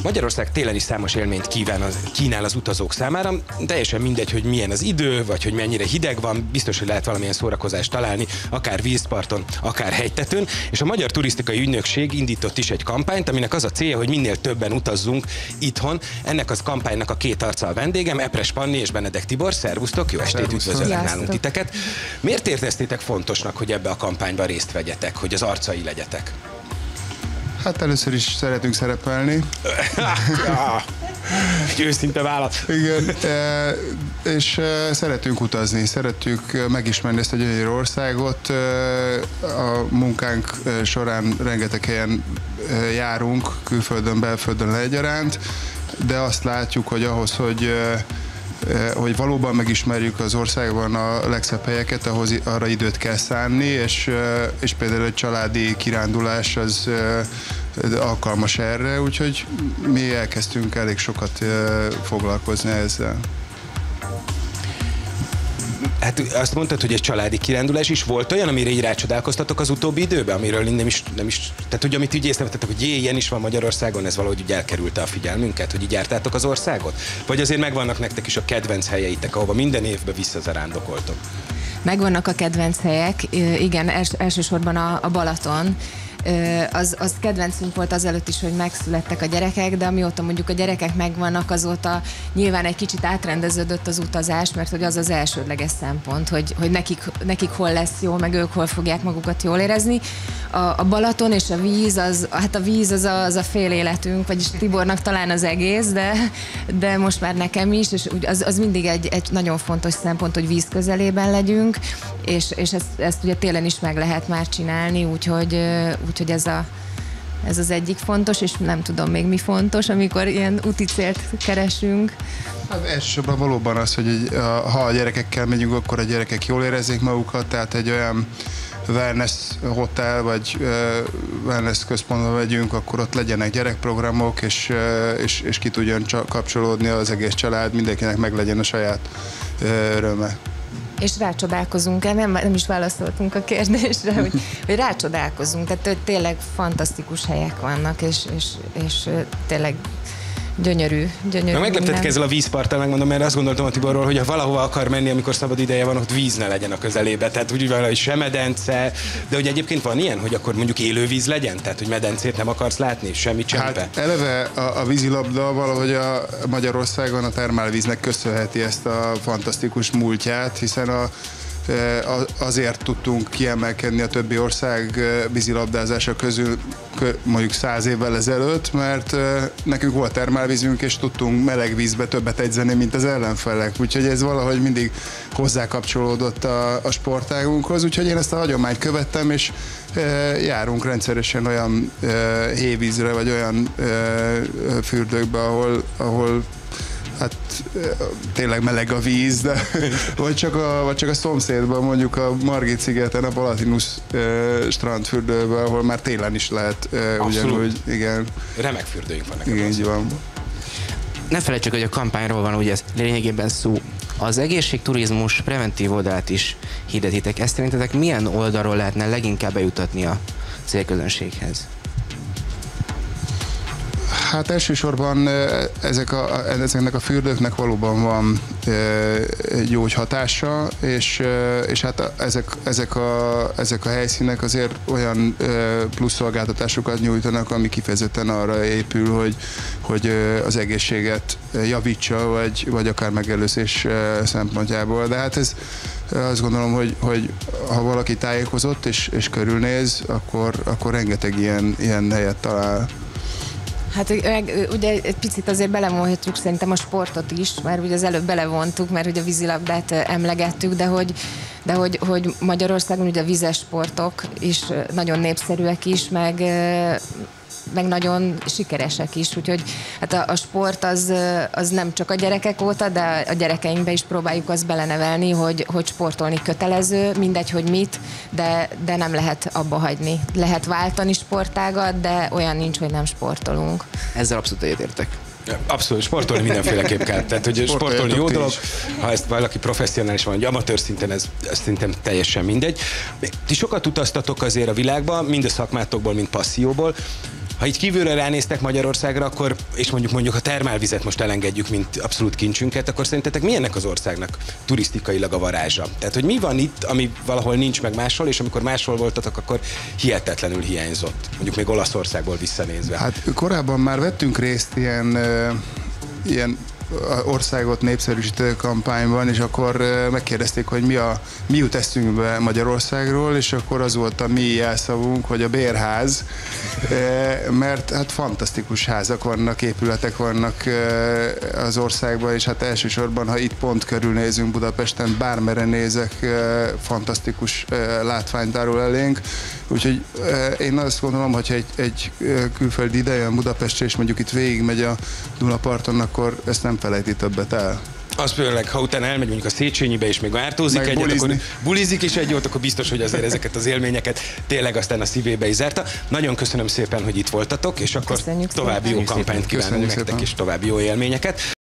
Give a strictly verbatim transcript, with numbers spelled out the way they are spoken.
Magyarország télen is számos élményt kíván az, kínál az utazók számára. Teljesen mindegy, hogy milyen az idő, vagy hogy mennyire hideg van, biztos, hogy lehet valamilyen szórakozást találni, akár vízparton, akár hegytetőn. És a Magyar Turisztikai Ügynökség indított is egy kampányt, aminek az a célja, hogy minél többen utazzunk itthon. Ennek az kampánynak a két arca a vendégem, Epres Panni és Benedek Tibor. Szervusztok, jó estét, üdvözöllek nálunk titeket. Miért éreztétek fontosnak, hogy ebbe a kampányba részt vegyetek, hogy az arcai legyetek? Hát először is szeretünk szerepelni. Őszinte válasz. Igen, és szeretünk utazni, szeretjük megismerni ezt a gyönyörű országot. A munkánk során rengeteg helyen járunk, külföldön, belföldön egyaránt, de azt látjuk, hogy ahhoz, hogy hogy valóban megismerjük az országban a legszebb helyeket, ahhoz arra időt kell szánni, és, és például egy családi kirándulás az alkalmas erre, úgyhogy mi elkezdtünk elég sokat foglalkozni ezzel. Hát azt mondtad, hogy egy családi kirándulás is volt olyan, amire így rácsodálkoztatok az utóbbi időben, amiről nem is, nem is tehát hogy amit így észrevettetek, hogy jé, ilyen is van Magyarországon, ez valahogy úgy elkerülte a figyelmünket, hogy így jártátok az országot? Vagy azért megvannak nektek is a kedvenc helyeitek, ahova minden évben visszazarándokoltok? Megvannak a kedvenc helyek, igen, els, elsősorban a, a Balaton. Az, az kedvencünk volt azelőtt is, hogy megszülettek a gyerekek, de amióta mondjuk a gyerekek megvannak, azóta nyilván egy kicsit átrendeződött az utazás, mert hogy az az elsődleges szempont, hogy, hogy nekik, nekik hol lesz jó, meg ők hol fogják magukat jól érezni. A, a Balaton és a víz, az, hát a víz az a, az a fél életünk, vagyis Tibornak talán az egész, de, de most már nekem is, és az, az mindig egy, egy nagyon fontos szempont, hogy víz közelében legyünk, és, és ezt, ezt ugye télen is meg lehet már csinálni, úgyhogy Úgyhogy ez, a, ez az egyik fontos, és nem tudom még mi fontos, amikor ilyen úti célt keresünk. Hát elsősorban valóban az, hogy ha a gyerekekkel megyünk, akkor a gyerekek jól érezzék magukat, tehát egy olyan wellness hotel, vagy uh, wellness központba megyünk, akkor ott legyenek gyerekprogramok, és, uh, és, és ki tudjon kapcsolódni az egész család, mindenkinek meg legyen a saját uh, öröme. És rácsodálkozunk, nem, nem is válaszoltunk a kérdésre, hogy, hogy rácsodálkozunk, tehát tényleg fantasztikus helyek vannak, és, és, és tényleg gyönyörű, gyönyörű. Megleptetek ezzel a vízparttal, megmondom, mert azt gondoltam a Tiborról, hogy ha valahova akar menni, amikor szabad ideje van, ott víz ne legyen a közelébe, tehát úgy valahogy se medence, de hogy egyébként van ilyen, hogy akkor mondjuk élővíz legyen, tehát hogy medencét nem akarsz látni, semmit semmibe. Hát eleve a, a vízilabda valahogy a Magyarországon a termálvíznek köszönheti ezt a fantasztikus múltját, hiszen a azért tudtunk kiemelkedni a többi ország vízilabdázása közül mondjuk száz évvel ezelőtt, mert nekünk volt termálvízünk, és tudtunk meleg vízbe többet edzeni, mint az ellenfelek. Úgyhogy ez valahogy mindig hozzákapcsolódott a, a sportágunkhoz, úgyhogy én ezt a hagyományt követtem, és járunk rendszeresen olyan hévízre, vagy olyan fürdőkbe, ahol, ahol hát tényleg meleg a víz, de vagy csak a, vagy csak a szomszédban, mondjuk a Margit szigeten, a Palatinus e, strandfürdőben, ahol már télen is lehet e, ugyanúgy, igen. Remek fürdőink vannak. Igen, így van. Ne felejtsük, hogy a kampányról van ugye lényegében szó. Az egészségturizmus preventív oldalát is hirdetitek. Ezt szerintetek milyen oldalról lehetne leginkább bejutatni a célközönséghez? Hát elsősorban ezek a, ezeknek a fürdőknek valóban van egy gyógyhatása, és, és hát ezek, ezek, a, ezek a helyszínek azért olyan plusz szolgáltatásokat nyújtanak, ami kifejezetten arra épül, hogy, hogy az egészséget javítsa, vagy, vagy akár megelőzés szempontjából. De hát ez azt gondolom, hogy, hogy ha valaki tájékozott és, és körülnéz, akkor, akkor rengeteg ilyen, ilyen helyet talál. Hát ugye egy picit azért belemolhatjuk szerintem a sportot is, mert ugye az előbb belevontuk, mert ugye a vízilabdát emlegettük, de hogy, de hogy, hogy Magyarországon ugye a vízes sportok is nagyon népszerűek is, meg, meg nagyon sikeresek is, úgyhogy hát a, a sport az, az nem csak a gyerekek óta, de a gyerekeinkbe is próbáljuk azt belenevelni, hogy, hogy sportolni kötelező, mindegy, hogy mit, de, de nem lehet abba hagyni. Lehet váltani sportágat, de olyan nincs, hogy nem sportolunk. Ezzel abszolút egyetértek. Abszolút, sportolni mindenféleképp kell. Tehát, hogy sportolni jó dolog, ha ezt valaki professzionális van, vagy amatőr szinten, ez, ez szerintem teljesen mindegy. Ti sokat utaztatok azért a világban, mind a szakmátokból, mind passzióból. Ha itt kívülről ránéztek Magyarországra, akkor, és mondjuk mondjuk a termálvizet most elengedjük, mint abszolút kincsünket, akkor szerintetek mi ennek az országnak turisztikailag a varázsa? Tehát, hogy mi van itt, ami valahol nincs meg máshol, és amikor máshol voltatok, akkor hihetetlenül hiányzott. Mondjuk még Olaszországból visszanézve. Hát korábban már vettünk részt ilyen, ilyen országot népszerűsítő kampányban, és akkor megkérdezték, hogy mi, a, mi jut eszünkbe Magyarországról, és akkor az volt a mi jelszavunk, hogy a bérház, mert hát fantasztikus házak vannak, épületek vannak az országban, és hát elsősorban, ha itt pont körülnézünk Budapesten, bármere nézek, fantasztikus látványt árul elénk. Úgyhogy én azt gondolom, hogyha egy, egy külföldi idejön Budapestre, és mondjuk itt végigmegy a Dunaparton, akkor ezt nem felejti többet el. Az főleg, ha utána elmegy mondjuk a Széchenyibe, és még ártózik meg egyet, bulizni. akkor bulizik is egy jót, akkor biztos, hogy azért ezeket az élményeket tényleg aztán a szívébe is zárta. Nagyon köszönöm szépen, hogy itt voltatok, és akkor Köszönjük további szépen. jó kampányt kívánunk Köszönjük nektek, szépen. és további jó élményeket.